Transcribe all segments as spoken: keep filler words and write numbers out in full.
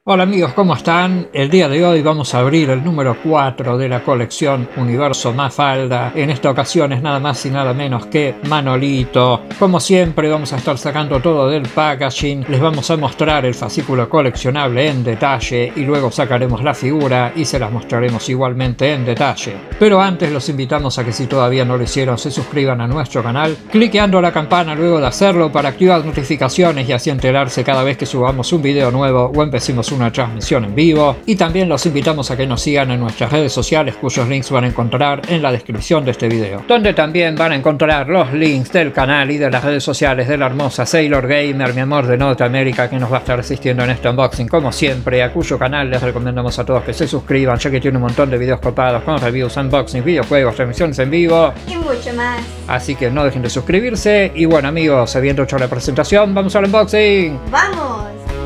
Hola amigos, ¿cómo están? El día de hoy vamos a abrir el número cuatro de la colección Universo Mafalda. En esta ocasión es nada más y nada menos que Manolito. Como siempre vamos a estar sacando todo del packaging, les vamos a mostrar el fascículo coleccionable en detalle y luego sacaremos la figura y se las mostraremos igualmente en detalle. Pero antes los invitamos a que si todavía no lo hicieron se suscriban a nuestro canal, cliqueando la campana luego de hacerlo para activar notificaciones y así enterarse cada vez que subamos un video nuevo o empecemos una transmisión en vivo. Y también los invitamos a que nos sigan en nuestras redes sociales, cuyos links van a encontrar en la descripción de este video, donde también van a encontrar los links del canal y de las redes sociales de la hermosa Sailor Gamer, mi amor de Norteamérica, que nos va a estar asistiendo en este unboxing como siempre, a cuyo canal les recomendamos a todos que se suscriban, ya que tiene un montón de videos copados con reviews, unboxings, videojuegos, transmisiones en vivo y mucho más. Así que no dejen de suscribirse. Y bueno amigos, habiendo hecho la presentación, vamos al unboxing. ¡Vamos!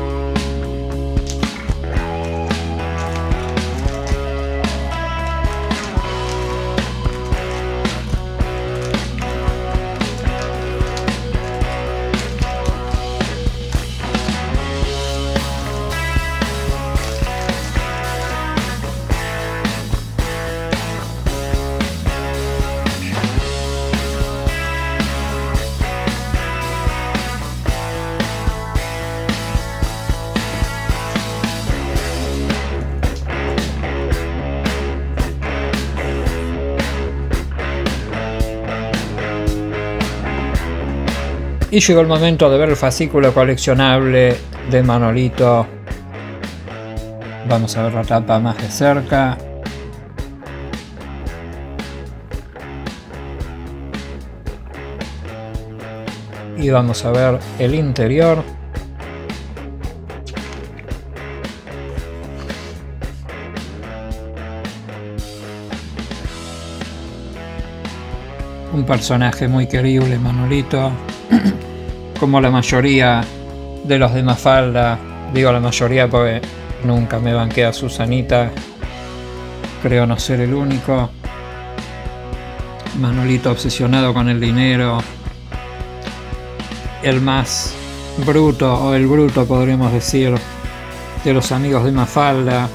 Y llegó el momento de ver el fascículo coleccionable de Manolito. Vamos a ver la tapa más de cerca. Y vamos a ver el interior. Un personaje muy querible, Manolito. Como la mayoría de los de Mafalda. Digo la mayoría porque nunca me banqué a Susanita. Creo no ser el único. Manolito obsesionado con el dinero. El más bruto, o el bruto podríamos decir, de los amigos de Mafalda.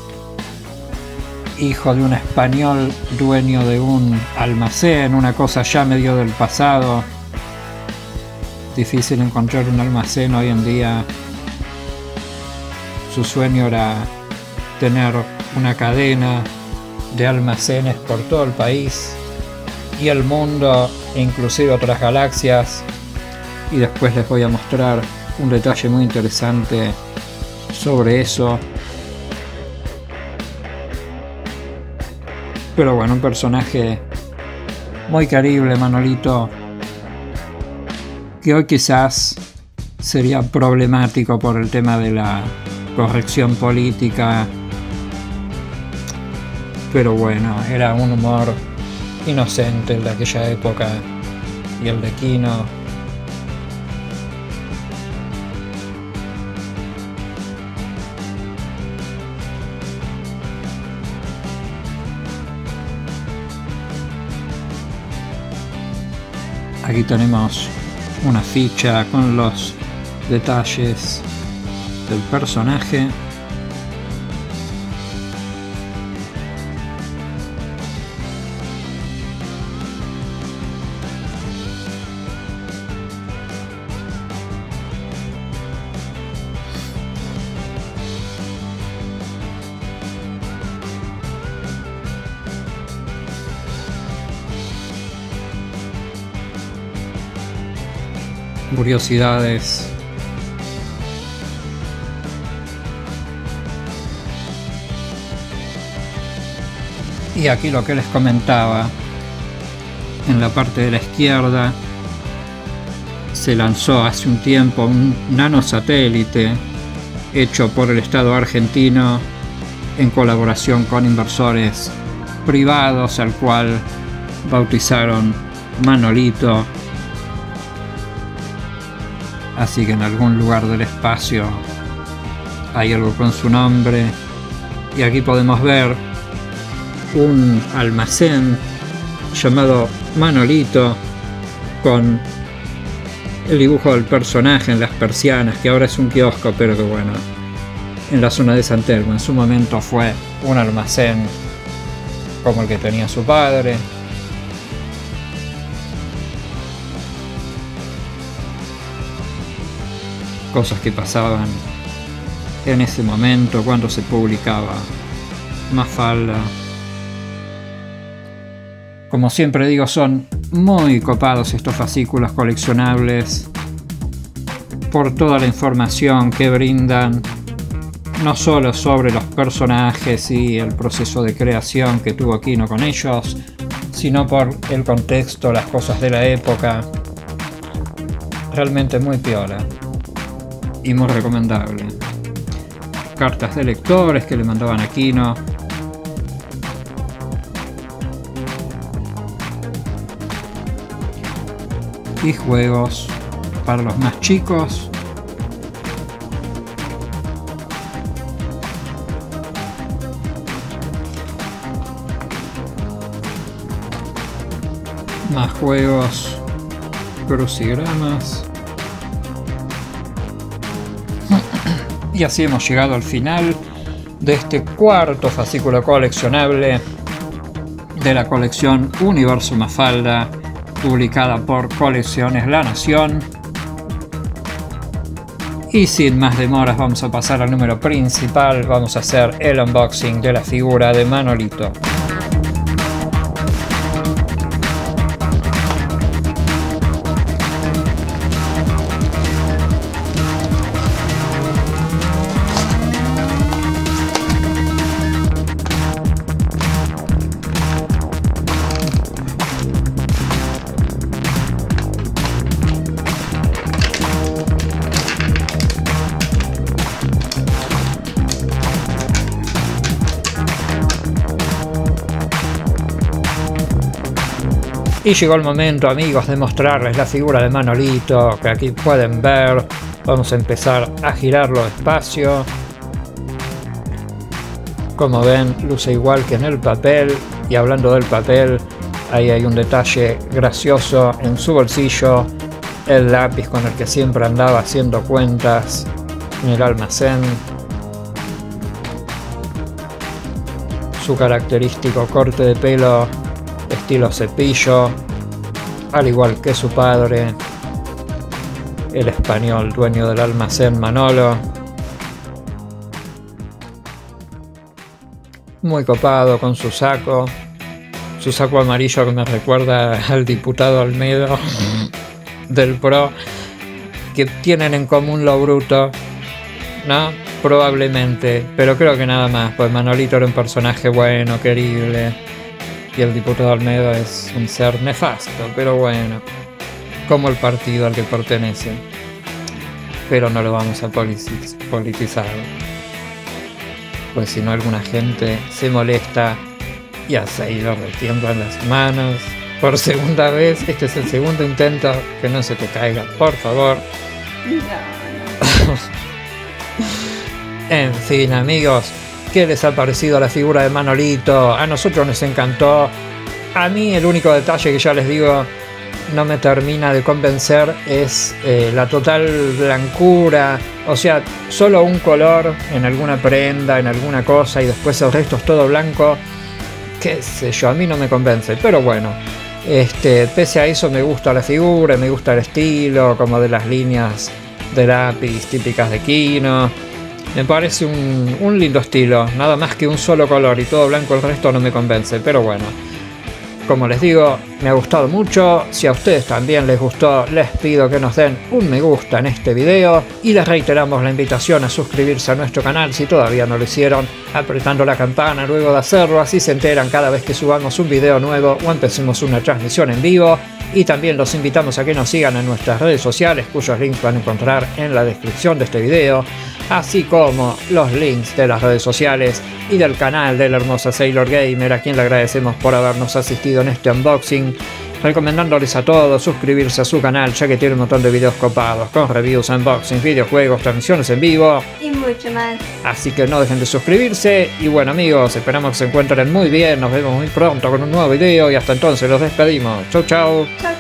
Hijo de un español dueño de un almacén, una cosa ya medio del pasado. Difícil encontrar un almacén hoy en día. Su sueño era tener una cadena de almacenes por todo el país y el mundo, e inclusive otras galaxias. Y después les voy a mostrar un detalle muy interesante sobre eso. Pero bueno, un personaje muy querible, Manolito, que hoy quizás sería problemático por el tema de la corrección política. Pero bueno, era un humor inocente el de aquella época y el de Kino. Aquí tenemos una ficha con los detalles del personaje. Curiosidades. Y aquí lo que les comentaba, en la parte de la izquierda se lanzó hace un tiempo un nanosatélite hecho por el Estado argentino en colaboración con inversores privados, al cual bautizaron Manolito. Así que en algún lugar del espacio hay algo con su nombre. Y aquí podemos ver un almacén llamado Manolito, con el dibujo del personaje en las persianas, que ahora es un kiosco, pero que bueno, en la zona de San Telmo. En su momento fue un almacén como el que tenía su padre. Cosas que pasaban en ese momento cuando se publicaba Mafalda. Como siempre digo, son muy copados estos fascículos coleccionables por toda la información que brindan, no solo sobre los personajes y el proceso de creación que tuvo Kino con ellos, sino por el contexto, las cosas de la época. Realmente muy piola y muy recomendable. Cartas de lectores que le mandaban a Kino. Y juegos para los más chicos. Más juegos, crucigramas. Y así hemos llegado al final de este cuarto fascículo coleccionable de la colección Universo Mafalda, publicada por Colecciones La Nación. Y sin más demoras vamos a pasar al número principal. Vamos a hacer el unboxing de la figura de Manolito. Y llegó el momento, amigos, de mostrarles la figura de Manolito, que aquí pueden ver. Vamos a empezar a girarlo despacio. Como ven, luce igual que en el papel. Y hablando del papel, ahí hay un detalle gracioso en su bolsillo. El lápiz con el que siempre andaba haciendo cuentas en el almacén. Su característico corte de pelo estilo cepillo, al igual que su padre, el español dueño del almacén Manolo. Muy copado con su saco, su saco amarillo que me recuerda al diputado Almedo del Pro, que tienen en común lo bruto, ¿no? Probablemente, pero creo que nada más, pues Manolito era un personaje bueno, querible. Y el diputado Almedo es un ser nefasto, pero bueno, como el partido al que pertenece. Pero no lo vamos a politizar, pues si no alguna gente se molesta y hace y lo retiemblan las manos. Por segunda vez, este es el segundo intento, que no se te caiga, por favor. No, no. En fin, amigos, ¿qué les ha parecido la figura de Manolito? A nosotros nos encantó. A mí el único detalle que ya les digo no me termina de convencer es eh, la total blancura. O sea, solo un color en alguna prenda, en alguna cosa, y después el resto es todo blanco. Qué sé yo, a mí no me convence. Pero bueno, este, pese a eso me gusta la figura, me gusta el estilo, como de las líneas de lápiz típicas de Kino. Me parece un, un lindo estilo, nada más que un solo color y todo blanco, el resto no me convence, pero bueno. Como les digo, me ha gustado mucho. Si a ustedes también les gustó, les pido que nos den un me gusta en este video. Y les reiteramos la invitación a suscribirse a nuestro canal si todavía no lo hicieron, apretando la campana luego de hacerlo, así se enteran cada vez que subamos un video nuevo o empecemos una transmisión en vivo. Y también los invitamos a que nos sigan en nuestras redes sociales, cuyos links van a encontrar en la descripción de este video, así como los links de las redes sociales y del canal de la hermosa Sailor Gamer, a quien le agradecemos por habernos asistido en este unboxing, recomendándoles a todos suscribirse a su canal, ya que tiene un montón de videos copados con reviews, unboxings, videojuegos, transmisiones en vivo y mucho más. Así que no dejen de suscribirse. Y bueno, amigos, esperamos que se encuentren muy bien. Nos vemos muy pronto con un nuevo video y hasta entonces los despedimos. Chau chau. Chau.